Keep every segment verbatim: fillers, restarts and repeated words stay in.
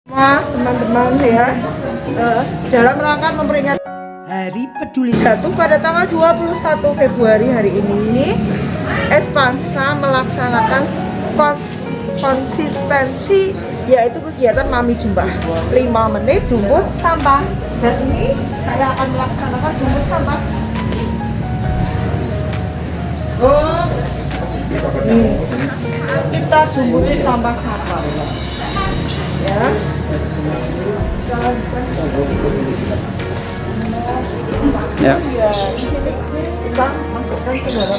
Wah, teman-teman ya, uh, dalam rangka memperingati Hari Peduli Jatuh pada tanggal dua puluh satu Februari hari ini, Espansa melaksanakan kons konsistensi yaitu kegiatan Mami Jumbah lima menit jemput sampah. Dan ini saya akan melaksanakan jemput sampah. Oh, nih kita jemput sampah-sampah ya. Ya. Ya, di sini kita masukkan ke dalam.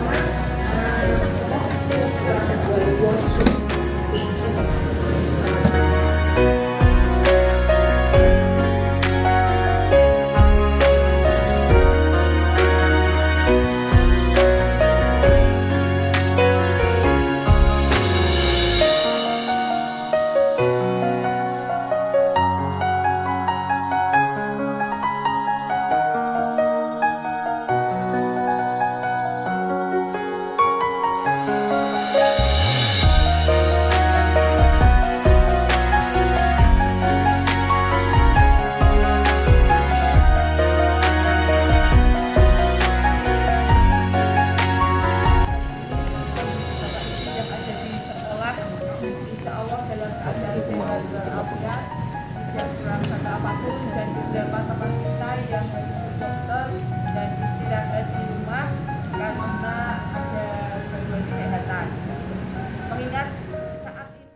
Insya Allah dalam keadaan sehat walafiat, tidak kurang satu apapun, dan beberapa teman kita yang harus ke dokter dan istirahat di rumah karena ada gangguan kesehatan. Mengingat saat ini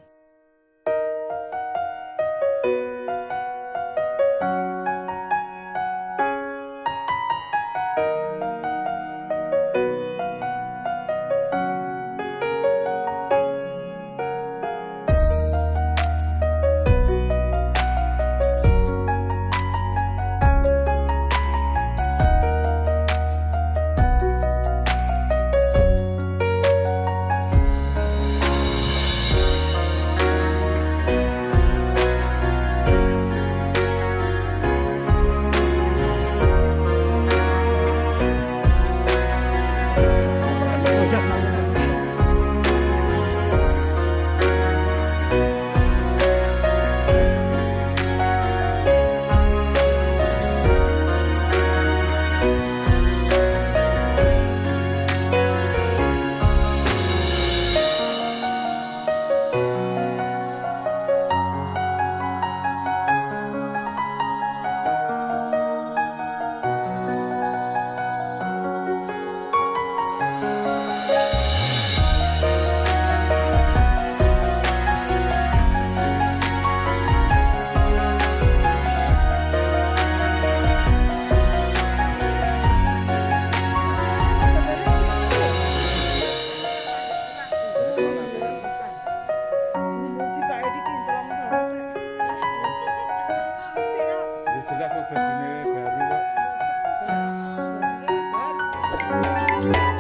jelas bajunya baru kok.